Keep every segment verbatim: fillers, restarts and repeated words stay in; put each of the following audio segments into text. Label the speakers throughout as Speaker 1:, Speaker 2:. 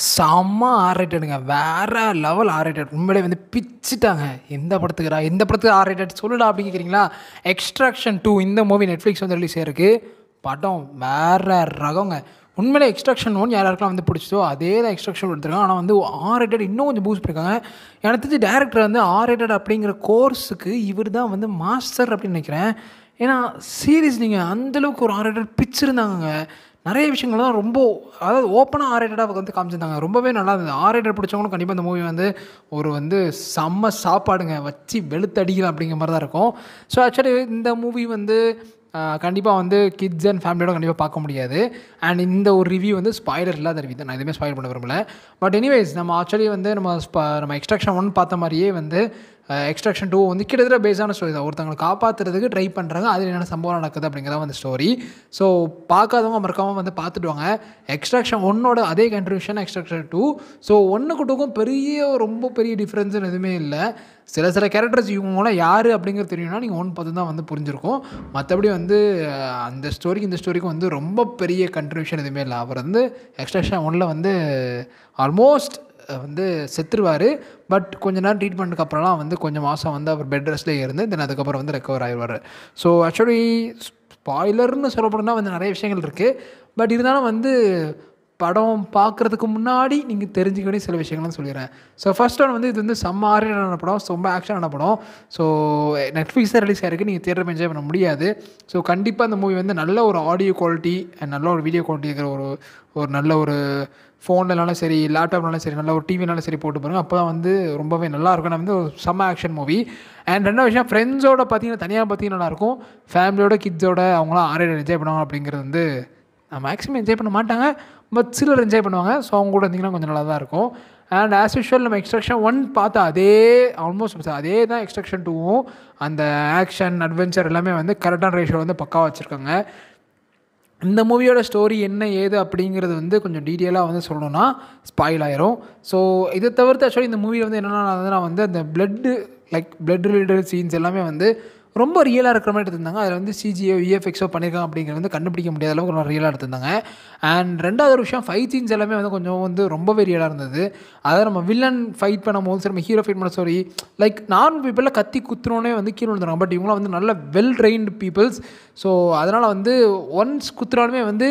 Speaker 1: செம்ம ஆர் ரேட்டடுங்க. வேறு level or rated. உண்மையிலே வந்து பிச்சுட்டாங்க. எந்த படத்துக்குடா எந்த படத்துக்கு ஆர் ரேட்டட் சொல்லுடா அப்படின்னு கேட்குறீங்களா? எக்ஸ்ட்ராக்ஷன் டூ இந்த மூவி நெட்ஃப்ளிக்ஸ் வந்து ரிலீஸ் ஆயிருக்கு. படம் வேறு ரகங்க. உண்மையிலே எக்ஸ்ட்ராக்ஷன் ஒன் யார் யாருக்கெல்லாம் வந்து பிடிச்சதோ அதே தான் எக்ஸ்ட்ராக்ஷன் எடுத்துருக்காங்க. ஆனால் வந்து ஆர் ரேட்டட் இன்னும் கொஞ்சம் பூஸ்ட் பண்ணியிருக்காங்க. எனக்கு தெரிஞ்சு டேரக்டர் வந்து ஆர் ரேட்டட் அப்படிங்கிற கோர்ஸுக்கு இவர் தான் வந்து மாஸ்டர் அப்படின்னு நினைக்கிறேன். ஏன்னா சீரியஸ் நீங்கள் அந்தளவுக்கு ஒரு ஆர் ரேட்டட் பிச்சிருந்தாங்க. நிறைய விஷயங்கள்லாம் ரொம்ப அதாவது ஓப்பனாக ஆர் ரேட்டடாக வந்து காமிச்சிருந்தாங்க. ரொம்பவே நல்லா இருந்தது. ஆர் ரேட்டட் பிடிச்சவங்களும் கண்டிப்பாக இந்த மூவி வந்து ஒரு வந்து செம்ம சாப்பாடுங்க, வச்சு வெளுத்தடிக்கலாம் அப்படிங்கிற மாதிரி தான் இருக்கும். ஸோ ஆக்சுவலி இந்த மூவி வந்து கண்டிப்பாக வந்து கிட்ஸ் அண்ட் ஃபேமிலியோட கண்டிப்பாக பார்க்க முடியாது. அண்ட் இந்த ஒரு ரிவ்யூ வந்து ஸ்பாய்லர் இல்லாத ரிவ்யூ தான். நான் எதுவுமே ஸ்பாயில் பண்ண விரும்பல. பட் எனிவேஸ் நம்ம ஆக்சுவலி வந்து நம்ம ஸ்பா நம்ம எக்ஸ்ட்ராக்ஷன் ஒன் பார்த்த மாதிரியே வந்து எக்ஸ்ட்ராக்ஷன் டூ வந்து கிட்டத்தட்ட பேஸான ஸ்டோரி தான். ஒருத்தவங்களை காப்பாற்றுறதுக்கு ட்ரை பண்ணுறாங்க, அதில் என்னென்ன சம்பவம் நடக்குது அப்படிங்கிறத வந்து ஸ்டோரி. ஸோ பார்க்காதவங்க மறக்காமல் வந்து பார்த்துட்டு வாங்க. எக்ஸ்ட்ராக்ஷன் ஒன்னோட அதே கன்ட்ரிபியூஷன் எக்ஸ்ட்ராக்ஷன் டூ. ஸோ ஒன்றுக்கு டூக்கும் பெரிய ரொம்ப பெரிய டிஃப்ரென்ஸுன்னு எதுவுமே இல்லை. சில சில கேரக்டர்ஸ் இவங்களாம் யார் அப்படிங்கிறது தெரியும்னா நீங்கள் ஒன் பார்த்து தான் வந்து புரிஞ்சிருக்கும். மற்றபடி வந்து அந்த ஸ்டோரிக்கு இந்த ஸ்டோரிக்கும் வந்து ரொம்ப பெரிய கன்ட்ரிபியூஷன் எதுவுமே இல்லை. அவர் வந்து எக்ஸ்ட்ராக்ஷன் ஒன்னில் வந்து ஆல்மோஸ்ட் வந்து செத்துருவார். பட் கொஞ்ச நேரம் ட்ரீட்மெண்ட்டுக்கு அப்புறம்லாம் வந்து கொஞ்சம் மாதம் வந்து அவர் பெட் ரெஸ்ட்லேயே இருந்து தென் அதுக்கப்புறம் வந்து ரெக்கவர் ஆகிடுவார். ஸோ ஆக்சுவலி ஸ்பாய்லர்னு சொல்லப்படுனா வந்து நிறைய விஷயங்கள் இருக்குது. பட் இருந்தாலும் வந்து படம் பார்க்குறதுக்கு முன்னாடி நீங்கள் தெரிஞ்சுக்க வேண்டிய சில விஷயங்கள்லாம் சொல்லிடுறேன். ஸோ ஃபர்ஸ்ட் ஒன் வந்து இது வந்து செம்ம ஆரியான படம், ரொம்ப ஆக்ஷனான படம். ஸோ நெட்ஃப்ளிக்ஸில் ரிலீஸ் ஆகிருக்கு, நீங்கள் தியேட்டர் என்ஜாய் பண்ண முடியாது. ஸோ கண்டிப்பாக இந்த மூவி வந்து நல்ல ஒரு ஆடியோ குவாலிட்டி அண்ட் நல்ல ஒரு வீடியோ குவாலிட்டி இருக்கிற ஒரு ஒரு நல்ல ஒரு ஃபோன்லனாலும் சரி, லேப்டாப்னாலும் சரி, நல்ல ஒரு டிவினாலும் சரி போட்டு பாருங்கள். அப்போ தான் வந்து ரொம்பவே நல்லாயிருக்கும். நான் வந்து ஒரு செம்ம ஆக்ஷன் மூவி. அண்ட் ரெண்டாவது விஷயம், ஃப்ரெண்ட்ஸோட பார்த்தீங்கன்னா தனியாக பார்த்தீங்கன்னா நல்லாயிருக்கும். ஃபேமிலியோட கிட்ஸோட அவங்களாம் ஆரேட் என்ஜாய் பண்ணுவாங்க. அப்படிங்கிறது வந்து மேக்ஸிமம் என்ஜாய் பண்ண மாட்டாங்க, பட் சிலர் என்ஜாய் பண்ணுவாங்க. ஸோ அவங்க கூட இருந்திங்கன்னா கொஞ்சம் நல்லா தான் இருக்கும். அண்ட் ஆஸ் யூஷுவல் நம்ம எக்ஸ்ட்ராக்ஷன் ஒன் பார்த்தா அதே ஆல்மோஸ்ட் அதே தான் எக்ஸ்ட்ராக்ஷன் டூவும். அந்த ஆக்ஷன் அட்வென்ச்சர் எல்லாமே வந்து கரெக்டான ரேஷியோ வந்து பக்காவாக வச்சுருக்காங்க. இந்த மூவியோட ஸ்டோரி என்ன ஏது அப்படிங்கிறது வந்து கொஞ்சம் டீட்டெயிலாக வந்து சொல்லணும்னா ஸ்பாயில் ஆயிரும். ஸோ இதை தவிர்த்து ஆக்சுவலி இந்த மூவியில் வந்து என்னென்னா வந்து அந்த blood like blood related scenes எல்லாமே வந்து ரொம்ப ரியலாக இருக்கிற மாதிரி எடுத்திருந்தாங்க. அதில் வந்து சிஜிஓ விஎஃப்எக்ஸோ பண்ணியிருக்காங்க அப்படிங்கிறது வந்து கண்டுபிடிக்க முடியாத அளவுக்கு ரொம்ப ரியலாக எடுத்திருந்தாங்க. அண்ட் ரெண்டாவது ஒரு விஷயம், ஃபைட் சீன்ஸ் எல்லாமே வந்து கொஞ்சம் வந்து ரொம்பவே ரியலாக இருந்தது. அதாவது நம்ம வில்லன் ஃபைட் பண்ணும் போது சரி, நம்ம ஹீரோ ஃபைட் பண்ண சாரி லைக் நார்மல் பீப்புளில் கத்தி குத்துனோடனே வந்து கீழே விழுந்துறாங்க. பட் இவங்களாம் வந்து நல்ல வெல் ட்ரெயின்டு பீப்புள்ஸ். ஸோ அதனால் வந்து ஒன்ஸ் குத்துனாலுமே வந்து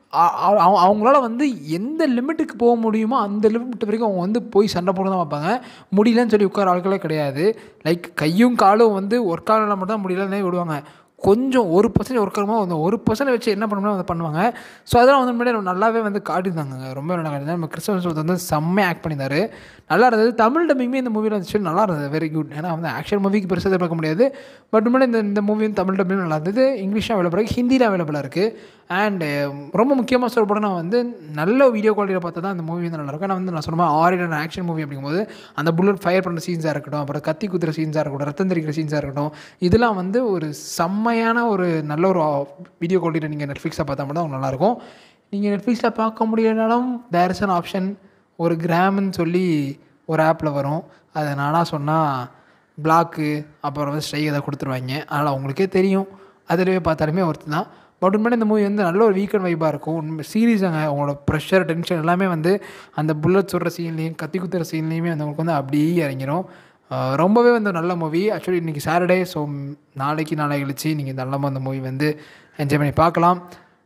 Speaker 1: அவங்களால வந்து எந்த லிமிட்டுக்கு போக முடியுமோ அந்த லிமிட் வரைக்கும் அவங்க வந்து போய் சண்டை போட தான் பார்ப்பாங்க. முடியலன்னு சொல்லி உட்கார ஆட்களே கிடையாது. லைக் கையும் காலும் வந்து ஒர்க் ஆகலாம் மட்டும் தான் முடியலன்னே விடுவாங்க. கொஞ்சம் ஒரு பர்சன்ட் ஒர்க் ஆகுமோ அந்த ஒரு பர்சன்ட் வச்சு என்ன பண்ணணுமோ அதை பண்ணுவாங்க. ஸோ அதெல்லாம் வந்து முன்னாடி நல்லாவே வந்து காட்டியிருந்தாங்க. ரொம்ப நல்லா காட்டியிருந்தாங்க. நம்ம கிறிஸ்டோபர் வந்து செம்மையாக ஆக்ட் பண்ணியிருந்தார், நல்லா இருந்தது. தமிழ் டப்பிங்குமே இந்த மூவியில் வந்துச்சு, நல்லா இருந்தது, வெரி குட். ஏன்னா வந்து ஆக்ஷன் மூவிக்கு பெருசாக பார்க்க முடியாது. பட் முன்னாடி இந்த இந்த மூவி வந்து தமிழ் டப்பிங் நல்லா இருந்தது. இங்கிலீஷும் அவைலபிளாக இருக்குது, ஹிந்தியில் அவைலபிளாக இருக்குது. அண்டு ரொம்ப முக்கியமாக சொல்லப்போனா வந்து நல்ல வீடியோ குவாலிட்டியில் பார்த்தா தான் அந்த மூவி வந்து நல்லாயிருக்கும். ஏன்னா வந்து நான் சொன்ன ஆரியான ஆக்ஷன் மூவி அப்படிங்கும்போது அந்த புல்லட் ஃபயர் பண்ணுற சீன்ஸாக இருக்கட்டும், அப்புறம் கத்தி குத்துற சீன்ஸாக இருக்கட்டும், ரத்தம் தெரிக்கிற சீன்ஸாக இருக்கட்டும், இதெல்லாம் வந்து ஒரு செம்மையான ஒரு நல்ல ஒரு வீடியோ குவாலிட்டியில் நீங்கள் நெட்ஃப்ளிக்ஸில் பார்த்தா மட்டும் தான் நல்லாயிருக்கும். நீங்கள் நெட்ஃப்ளிக்ஸில் பார்க்க முடியலனாலும் தேர் இஸ் அன் ஆப்ஷன், ஒரு கிராம்னு சொல்லி ஒரு ஆப்பில் வரும். அதை நானாக சொன்னால் பிளாக்கு அப்புறம் வந்து ஸ்ட்ரைக் எதாவது கொடுத்துருவாங்க. அதனால் அவங்களுக்கே தெரியும், அதிலேயே பார்த்தாலுமே ஒருத்தர் தான். பட் உண்மையான இந்த மூவி வந்து நல்ல ஒரு வீக்கெண்ட் வைப்பாக இருக்கும். உண்மை சீரியஸாங்க. அவங்களோட ப்ரெஷர் டென்ஷன் எல்லாமே வந்து அந்த புல்லட் சுடுற சீன்லேயும் கத்தி குத்துற சீன்லேயுமே வந்து அவங்களுக்கு வந்து அப்படியே இறங்கிடும். ரொம்பவே வந்து நல்ல மூவி. ஆக்சுவலி இன்றைக்கி சாட்டர்டே, ஸோ நாளைக்கு நாளை கழிச்சு நீங்கள் நல்லமாக அந்த மூவி வந்து என்ஜாய் பண்ணி பார்க்கலாம்.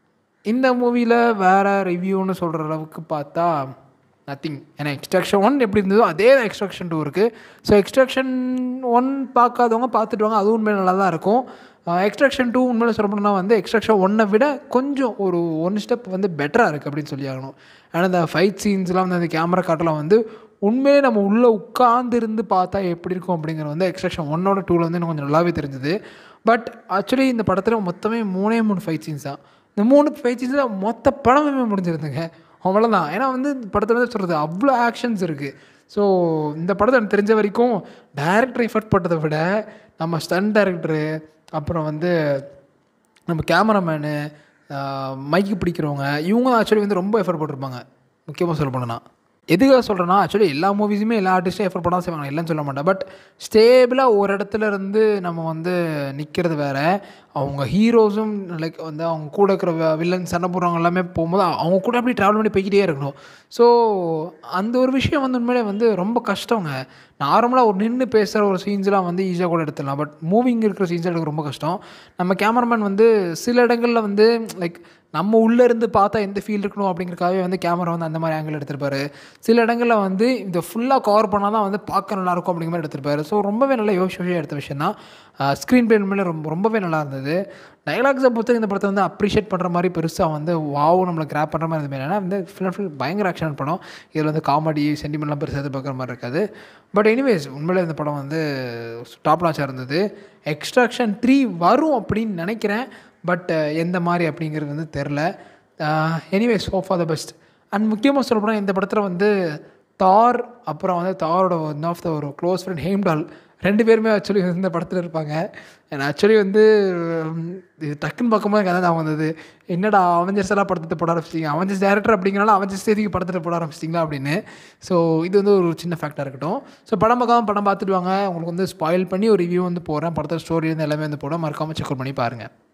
Speaker 1: இந்த மூவியில் வேறு ரிவ்யூன்னு சொல்கிற அளவுக்கு பார்த்தா நத்திங். ஏன்னா எக்ஸ்ட்ராக்ஷன் ஒன் எப்படி இருந்ததோ அதே தான் எக்ஸ்ட்ராக்ஷன் டூ இருக்குது. ஸோ எக்ஸ்ட்ராக்ஷன் ஒன் பார்க்காதவங்க பார்த்துட்டு வாங்க, அதுவும் உண்மையில நல்லா தான் இருக்கும். எக்ஸ்ட்ராக்ஷன் டூ உண்மையில சொல்லணும்னா வந்து எக்ஸ்ட்ராக்ஷன் ஒன்னை விட கொஞ்சம் ஒரு ஒன் ஸ்டெப் வந்து பெட்டராக இருக்குது அப்படின்னு சொல்லி ஆகணும். ஏன்னா இந்த ஃபைட் சீன்ஸ்லாம் வந்து அந்த கேமரா காட்டெலாம் வந்து உண்மையிலே நம்ம உள்ளே உட்கார்ந்துருந்து பார்த்தா எப்படி இருக்கும் அப்படிங்கிற வந்து எக்ஸ்ட்ராக்ஷன் ஒன்னோட டூவில் வந்து இன்னும் கொஞ்சம் நல்லாவே தெரிஞ்சுது. பட் ஆக்சுவலி இந்த படத்தில் மொத்தமே மூணே மூணு ஃபைட் சீன்ஸ் தான். இந்த மூணு ஃபைட் சீன்ஸில் மொத்த படமே முடிஞ்சிருந்துங்க, அவ்வளோதான். ஏன்னா வந்து இந்த படத்தில் வந்து சொல்கிறது அவ்வளோ ஆக்ஷன்ஸ் இருக்குது. ஸோ இந்த படத்தை எனக்கு தெரிஞ்ச வரைக்கும் டைரக்டர் எஃபர்ட் போட்டதை விட நம்ம ஸ்டண்ட் டைரக்டரு, அப்புறம் வந்து நம்ம கேமராமேனு, மைக்கு பிடிக்கிறவங்க, இவங்க ஆக்சுவலி வந்து ரொம்ப எஃபர்ட் போட்டிருப்பாங்க முக்கியமாக சொல்ல போனோன்னா. எதுக்காக சொல்கிறேன்னா, ஆக்சுவலி எல்லா மூவிஸுமே எல்லா ஆர்டிஸ்ட்டும் எஃபோர்ட் பண்ண செய்வாங்க, இல்லைன்னு சொல்ல மாட்டேன். பட் ஸ்டேபிளாக ஒரு இடத்துல இருந்து நம்ம வந்து நிற்கிறது வேறு. அவங்க ஹீரோஸும் லைக் வந்து அவங்க கூட இருக்கிற வில்லன் சண்டை போடுறவங்க எல்லாமே போகும்போது அவங்க கூட அப்படி ட்ராவல் பண்ணி போய்கிட்டே இருக்கணும். ஸோ அந்த ஒரு விஷயம் வந்து உண்மையிலே வந்து ரொம்ப கஷ்டங்க. நார்மலாக ஒரு நின்று பேசுகிற ஒரு சீன்ஸ்லாம் வந்து ஈஸியாக கூட எடுத்துடலாம். பட் மூவிங் இருக்கிற சீன்ஸ் எடுக்க ரொம்ப கஷ்டம். நம்ம கேமராமேன் வந்து சில இடங்களில் வந்து லைக் நம்ம உள்ளே இருந்து பார்த்தா எந்த ஃபீல் இருக்கணும் அப்படிங்கிறக்காகவே வந்து கேமரா வந்து அந்த மாதிரி ஆங்கிள் எடுத்திருப்பாரு. சில இடங்களில் வந்து இதை ஃபுல்லாக கவர் பண்ணால் தான் வந்து பார்க்க நல்லாயிருக்கும் அப்படிங்கிற மாதிரி எடுத்திருப்பாரு. ஸோ ரொம்பவே நல்லா யோசிச்சு யோசிச்சு எடுத்த விஷயம் தான். ஸ்க்ரீன் ப்ளே மேலே ரொம்ப ரொம்பவே நல்லா இருந்தது. டைலாக்ஸை பொறுத்த இந்த படத்தை வந்து அப்ரிஷியேட் பண்ணுற மாதிரி பெருசாக வந்து வாவ் நம்மளை கிராப் பண்ணுற மாதிரி இருந்தது. ஏன்னா வந்து ஃபுல் ஃபுல் பயங்கர ஆக்ஷன் படம். இதில் வந்து காமெடி சென்டிமெண்ட்லாம் பெருசாக எதிர்பார்க்குற மாதிரி இருக்காது. பட் எனிவேஸ் உண்மையிலே இந்த படம் வந்து டாப் நாச்சாக இருந்தது. எக்ஸ்ட்ராக்ஷன் த்ரீ வரும் அப்படின்னு நினைக்கிறேன். பட் எந்த மாதிரி அப்படிங்கிறது வந்து தெரில. Anyways hope for the best. And முக்கியமாக சொல்ல போனால் இந்த படத்தில் வந்து தார், அப்புறம் வந்து தாரோட ஒன் ஆஃப் த ஒரு க்ளோஸ் ஃப்ரெண்ட் ஹேம்டால் ரெண்டு பேருமே ஆக்சுவலி இந்த படத்தில் இருப்பாங்க. ஏன்னா ஆக்சுவலி வந்து இது டக்குன்னு பார்க்கும்போது கதை தான் வந்தது. என்னடா அவெஞ்சர்ஸ் எல்லாம் படத்தை போட ஆரம்பிச்சிட்டிங்க, அவெஞ்சர்ஸ் டேரக்டர் அப்படிங்கிறனால அவெஞ்சர்ஸ் தேதிக்கு படத்தை போட ஆரம்பிச்சிட்டிங்களா அப்படின்னு. ஸோ இது வந்து ஒரு சின்ன ஃபேக்டாக இருக்கட்டும். ஸோ படம் பார்க்காம படம் பார்த்துட்டு வாங்க. உங்களுக்கு வந்து ஸ்பாயில் பண்ணி ஒரு ரிவ்யூ வந்து போகிறேன். படத்தோட ஸ்டோரி வந்து எல்லாமே வந்து போட மறக்காமல் செக் அவுட் பண்ணி பாருங்கள்.